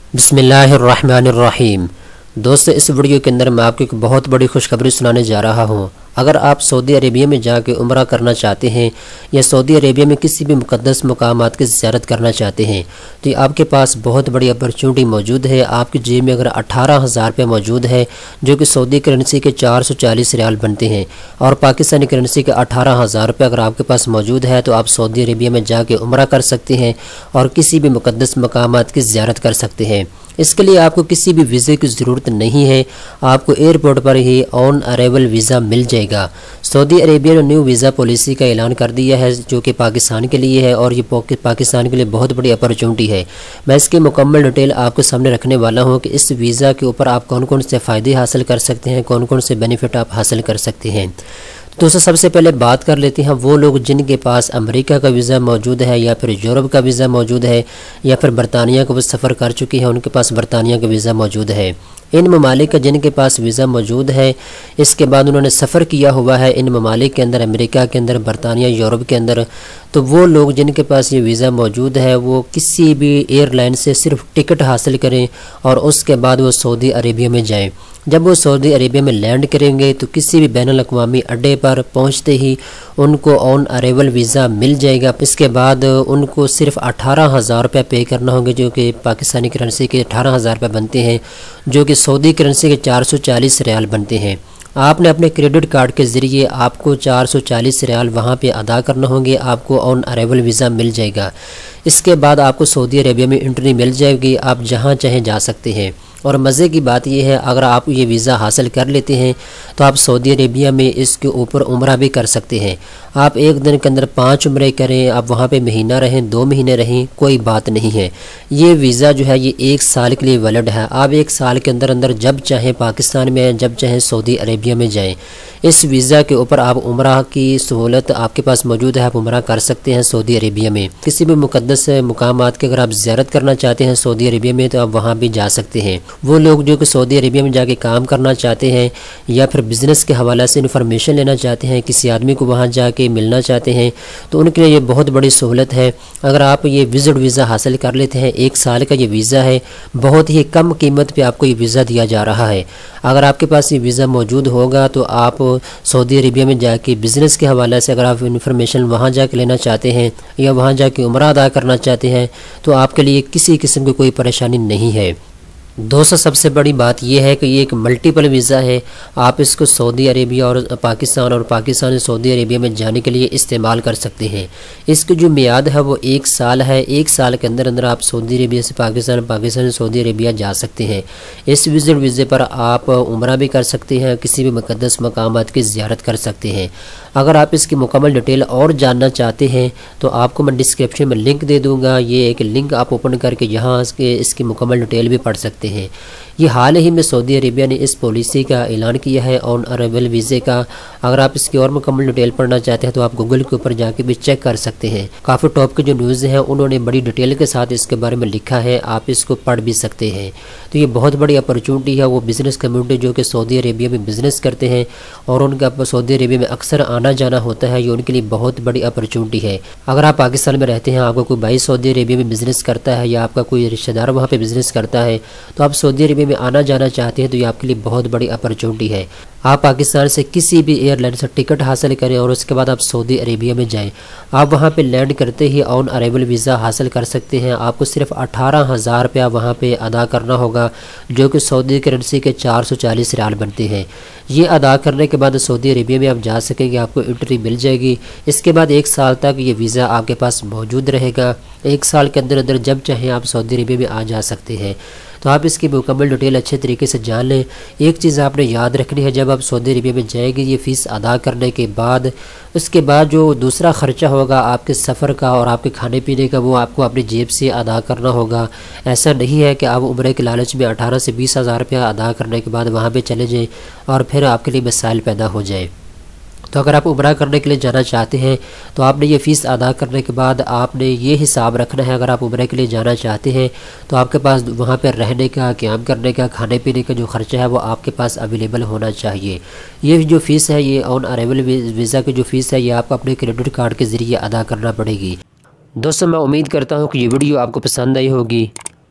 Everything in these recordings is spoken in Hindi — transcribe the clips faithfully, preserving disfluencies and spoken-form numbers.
बिस्मिल्लाहिर्रहमानिर्रहीम। दोस्तों, इस वीडियो के अंदर मैं आपको एक बहुत बड़ी खुशखबरी सुनाने जा रहा हूँ। अगर आप सऊदी अरेबिया में जाके उम्रा करना चाहते हैं या सऊदी अरेबिया में किसी भी मुक़द्दस मकामात की ज़ियारत करना चाहते हैं तो आपके पास बहुत बड़ी अपॉर्चुनिटी मौजूद है। आपकी जेब में अगर अठारह हज़ार रुपये मौजूद है जो कि सऊदी करेंसी के चार सौ चालीस रियाल बनते हैं और पाकिस्तानी करेंसी के अठारह हज़ार रुपये अगर आपके पास मौजूद है तो आप सऊदी अरेबिया में जाके उम्रा कर सकते हैं और किसी भी मुक़द्दस मकामात की ज़ियारत कर सकते हैं। इसके लिए आपको किसी भी वीज़े की ज़रूरत नहीं है, आपको एयरपोर्ट पर ही ऑन अराइवल वीज़ा मिल जाएगा। सऊदी अरेबिया ने न्यू वीज़ा पॉलिसी का ऐलान कर दिया है जो कि पाकिस्तान के लिए है और ये पाकिस्तान के लिए बहुत बड़ी अपॉर्चुनिटी है। मैं इसकी मुकम्मल डिटेल आपके सामने रखने वाला हूँ कि इस वीज़ा के ऊपर आप कौन कौन से फ़ायदे हासिल कर सकते हैं, कौन कौन से बेनिफिट आप हासिल कर सकते हैं। दोस्तों, सबसे पहले बात कर लेते हैं वो लोग जिनके पास अमेरिका का वीज़ा मौजूद है या फिर यूरोप का वीज़ा मौजूद है या फिर बरतानिया का वो सफ़र कर चुकी है, उनके पास बरतानिया का वीज़ा मौजूद है। इन ममालिक का जिनके पास वीज़ा मौजूद है, इसके बाद उन्होंने सफ़र किया हुआ है इन ममालिक के अंदर, अमेरिका के अंदर, बरतानिया, यूरोप के अंदर, तो वो लोग जिनके पास ये वीज़ा मौजूद है वो किसी भी एयरलाइन से सिर्फ टिकट हासिल करें और उसके बाद वो सऊदी अरेबिया में जाएं। जब वो सऊदी अरेबिया में लैंड करेंगे तो किसी भी बैनुल अक़वामी अड्डे पर पहुंचते ही उनको ऑन अराइवल वीज़ा मिल जाएगा। इसके बाद उनको सिर्फ अठारह हज़ार रुपये पे करना होंगे जो कि पाकिस्तानी करेंसी के अठारह हज़ार रुपये बनते हैं, जो कि सऊदी करेंसी के चार सौ चालीस रियाल बनते हैं। आपने अपने क्रेडिट कार्ड के ज़रिए आपको चार सौ चालीस रियाल वहाँ पे अदा करना होंगे, आपको ऑन अराइवल वीज़ा मिल जाएगा। इसके बाद आपको सऊदी अरेबिया में एंट्री मिल जाएगी, आप जहाँ चाहें जा सकते हैं। और मज़े की बात यह है, अगर आप ये वीज़ा हासिल कर लेते हैं तो आप सऊदी अरेबिया में इसके ऊपर उम्रा भी कर सकते हैं। आप एक दिन के अंदर पाँच उम्रे करें, आप वहाँ पे महीना रहें, दो महीने रहें, कोई बात नहीं है। ये वीज़ा जो है ये एक साल के लिए वैलिड है। आप एक साल के अंदर अंदर जब चाहें पाकिस्तान में, जब चाहें सऊदी अरेबिया में जाएँ। इस वीज़ा के ऊपर आप उम्रा की सहूलत आपके पास मौजूद है, आप उम्रा कर सकते हैं सऊदी अरेबिया में। किसी भी मुक़द्दस मुकामात की अगर आप ज़ियारत करना चाहते हैं सऊदी अरेबिया में तो आप वहाँ भी जा सकते हैं। वो लोग जो कि सऊदी अरेबिया में जाके काम करना चाहते हैं या फिर बिज़नेस के हवाले से इन्फॉर्मेशन लेना चाहते हैं, किसी आदमी को वहाँ जाके मिलना चाहते हैं, तो उनके लिए ये बहुत बड़ी सहूलत है। अगर आप ये विज़िट वीज़ा हासिल कर लेते हैं, एक साल का ये वीज़ा है, बहुत ही कम कीमत पे आपको ये वीज़ा दिया जा रहा है। अगर आपके पास ये वीज़ा मौजूद होगा तो आप सऊदी अरेबिया में जाके बिज़नेस के हवाले से अगर आप इन्फॉर्मेशन वहाँ जाके लेना चाहते हैं या वहाँ जाके उम्रा अदा करना चाहते हैं तो आपके लिए किसी किस्म की कोई परेशानी नहीं है। दोस्तों, सबसे बड़ी बात यह है कि ये एक मल्टीपल वीज़ा है। आप इसको सऊदी अरेबिया और पाकिस्तान और पाकिस्तान से सऊदी अरेबिया में जाने के लिए इस्तेमाल कर सकते हैं। इसकी जो मियाद है वो एक साल है। एक साल के अंदर अंदर आप सऊदी अरेबिया से पाकिस्तान, पाकिस्तान से सऊदी अरेबिया जा सकते हैं। इस विज़िट वीज़े पर आप उम्रा भी कर सकते हैं, किसी भी मुक़द्दस मकामात की ज़ियारत कर सकते हैं। अगर आप इसकी मुकम्मल डिटेल और जानना चाहते हैं तो आपको मैं डिस्क्रिप्शन में लिंक दे दूँगा। ये एक लिंक आप ओपन करके यहाँ इसकी मुकम्मल डिटेल भी पढ़ सकते हैं। ये हाल ही में सऊदी अरेबिया ने इस पॉलिसी का ऐलान किया है ऑन अराइवल वीज़े का। अगर आप इसकी और मुकम्मल डिटेल पढ़ना चाहते हैं तो आप गूगल के ऊपर जाके भी चेक कर सकते हैं। काफ़ी टॉप के जो न्यूज़ हैं उन्होंने बड़ी डिटेल के साथ इसके बारे में लिखा है, आप इसको पढ़ भी सकते हैं। तो ये बहुत बड़ी अपॉर्चुनिटी है वो बिज़नेस कम्युनिटी जो कि सऊदी अरेबिया में बिज़नेस करते हैं और उनका सऊदी अरेबिया में अक्सर आना जाना होता है, ये उनके लिए बहुत बड़ी अपॉर्चुनिटी है। अगर आप पाकिस्तान में रहते हैं, आपका कोई भाई सऊदी अरेबिया में बिज़नेस करता है या आपका कोई रिश्तेदार वहाँ पर बिज़नेस करता है तो आप सऊदी अरेबिया में आना जाना चाहते हैं तो ये आपके लिए बहुत बड़ी अपॉर्चुनिटी है। आप पाकिस्तान से किसी भी एयरलाइन से टिकट हासिल करें और उसके बाद आप सऊदी अरेबिया में जाएं। आप वहां पे लैंड करते ही ऑन अराइवल वीज़ा हासिल कर सकते हैं। आपको सिर्फ अठारह हज़ार रुपया वहाँ पे अदा करना होगा जो कि सऊदी करेंसी के चार सौ चालीस रियाल बनते हैं। ये अदा करने के बाद सऊदी अरेबिया में आप जा सकेंगे, आपको एंट्री मिल जाएगी। इसके बाद एक साल तक ये वीज़ा आपके पास मौजूद रहेगा। एक साल के अंदर अंदर जब चाहें आप सऊदी अरेबिया में आ जा सकते हैं। तो आप इसकी मुकम्मल डिटेल अच्छे तरीके से जान लें। एक चीज़ आपने याद रखनी है, जब आप सऊदी अरेबिया में जाएंगे ये फ़ीस अदा करने के बाद उसके बाद जो दूसरा ख़र्चा होगा आपके सफ़र का और आपके खाने पीने का वो आपको अपनी जेब से अदा करना होगा। ऐसा नहीं है कि आप उम्रे के लालच में अठारह से बीस हज़ार रुपया अदा करने के बाद वहाँ पर चले जाएँ और फिर आपके लिए मसाइल पैदा हो जाए। तो अगर आप उम्रा करने के लिए जाना चाहते हैं तो आपने ये फ़ीस अदा करने के बाद आपने ये हिसाब रखना है। अगर आप उम्रे के लिए जाना चाहते हैं तो आपके पास वहाँ पर रहने का, क़याम करने का, खाने पीने का जो ख़र्चा है वो आपके पास अवेलेबल होना चाहिए। ये जो फ़ीस है ये ऑन अराइवल वीज़ा की जो फ़ीस है ये आपको अपने क्रेडिट कार्ड के ज़रिए अदा करना पड़ेगी। दोस्तों, मैं उम्मीद करता हूँ कि ये वीडियो आपको पसंद आई होगी।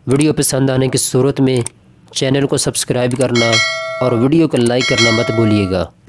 वीडियो पसंद आने की सूरत में चैनल को सब्सक्राइब करना और वीडियो को लाइक करना मत भूलिएगा।